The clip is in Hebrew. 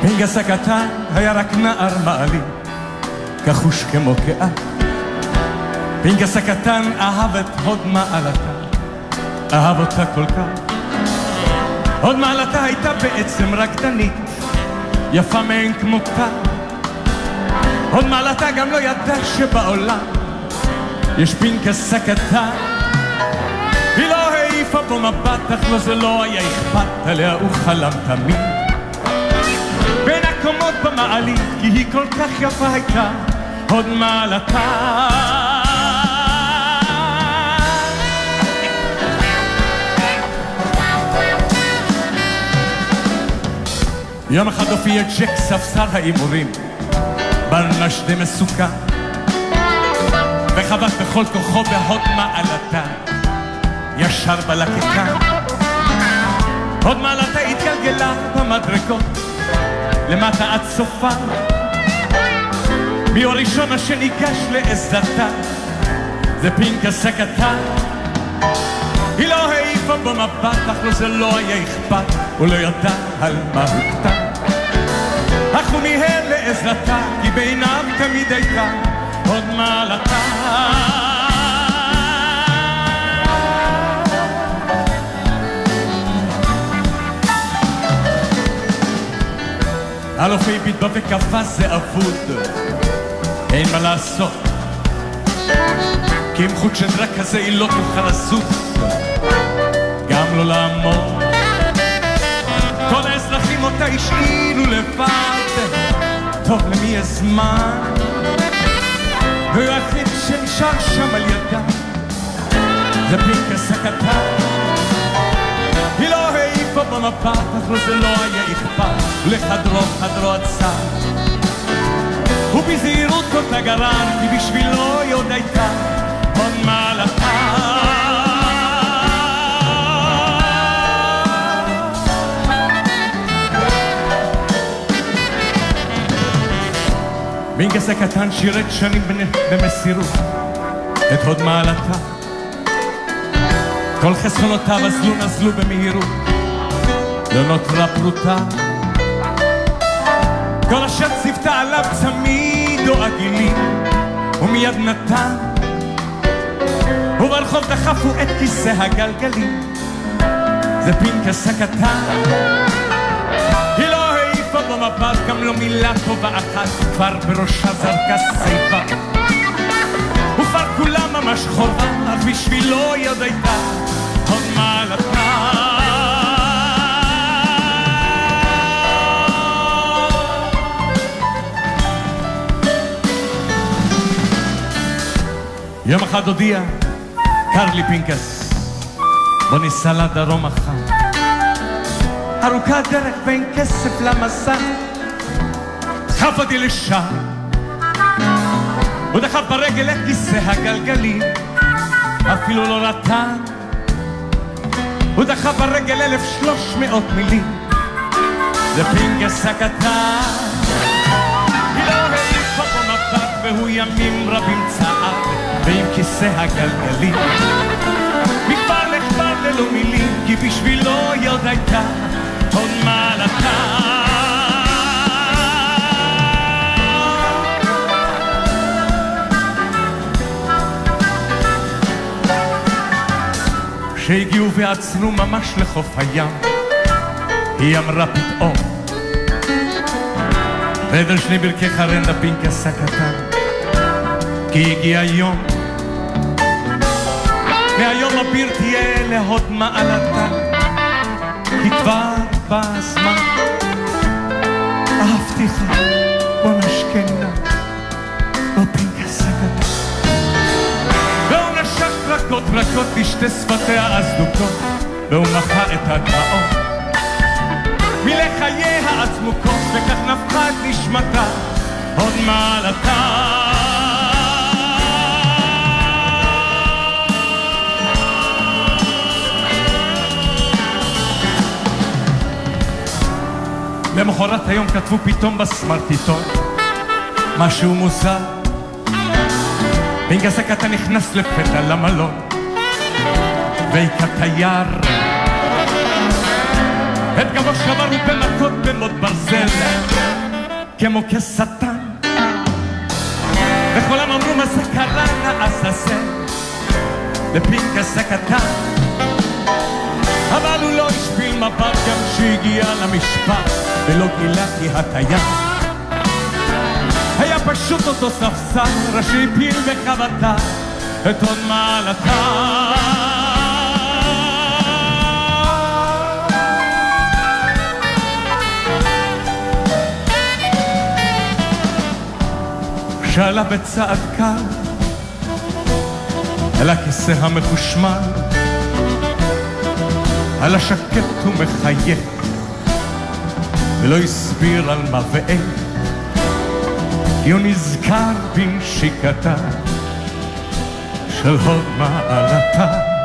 פינקס הקטן היה רק נער מעלי, כחוש כמו קאה. פינקס הקטן אהב את הוד מעלתה, אהב אותה כל כך. הוד מעלתה הייתה בעצם רקדנית, יפה מאין כמותה. הוד מעלתה גם לא ידע שבעולם יש פינקס הקטן. היא לא העיפה בו מבט, אך לא זה לא היה אכפת, עליה הוא חלם תמיד. בין הקומות במעלית, כי היא כל כך יפה הייתה, הוד מעלתה. יום אחד הופיע ג'ק ספסר האימורים, בר נשדה מסוכן, וחבט בכל כוחו בהוד מעלתה, ישר בלכיתה. הוד מעלתה התגלגלה במדרגות, למטה עד סופה. מי הראשון אשר ניגש לעזרתה, זה פינקס הקטן. היא לא העיפה בו מבט, אך לו זה לא היה אכפת, הוא לא ידע על מה הוכתה. אך הוא מיהר לעזרתה, כי בעיניו תמיד הייתה הוד מעלתה. אלופי ביטבע וקפה זה אבוד, אין מה לעשות, כי עם חוט שדרה כזה היא לא תוכל לזוז, גם לא לעמוד. כל האזרחים אותה השאירו לבד, טוב למי יש זמן, והוא היחיד שנשאר שם על ידה, זה פינקס הקטן. היא לא העיפה במבט, אך לו זה לא היה אכפת, לחדרו עצר. ובזהירות אותה גרר, כי בשבילו היא עוד הייתה הוד מעלתה. פינקס הקטן שירת שנים במסירות את הוד מעלתה. כל חסכונותיו נזלו במהירות, לא נותרה פרוטה. כל אשר צפתה עליו צמיד או עגילים, ומיד נתן, וברחוב דחפו את כיסא הגלגלים, זה פינקס הקטן. היא לא העיפה בו מבט, גם לא מילה טובה אחת, כבר בראשה זרקה סיפה, וכבר כולה ממש חובה, אך בשבילו יד הייתה הוד מעלתה. יום אחד הודיע, קר לי פינקס, בוא ניסע לדרום החם. ארוכה דרך בין כסף למסע, דחף אותי לשם, הוא דחף ברגל את כיסא הגלגלים, אפילו לא רטן. הוא דחף ברגל 1300 מילים, זה פינקס הקטן. היא לא העיפה בו מבט, והוא ימים רבים צעד ועם כיסא הגלגלים, מכבר לכבר ללא מילים, כי בשבילו היא עוד הייתה הוד מעלתה. כשהגיעו ועצרו ממש לחוף הים, היא אמרה פתאום, רד שני ברכי חרן לפינקס הקטן, כי הגיע יום, מהיום אביר תהיה להוד מעלתה, כי כבר בא הזמן, אהבתיך בוא נשכנה בפינקס הקטן. והוא נשק רכות לשתי שפתיה הזדוקות, והוא מחה את הדמעות מלחייה העצמוקות, וכך נפחה את נשמתה הוד מעלתה. למחרת היום כתבו פתאום בסמרטיטון משהו מוזר. פינקס הקטן נכנס לפתע למלון והיכה תייר, את גבו שבר ובמכות במות ברזל, כמו כשטן, וכולם אמרו מה זה קרה לעזאזל לפנקס הקטן, אבל הוא לא השפיל מבט גם שהגיע למשפט, ולא גילה כי הטיה היה פשוט אותו ספסר שהפיל בחבטה את הוד מעלתה. שעלה בצעד קל על הכיסא המחושמל, על השקט ומחייך, ולא הסביר על מה ואין, כי הוא נזכר בנשיקתה של הוד מעלתה.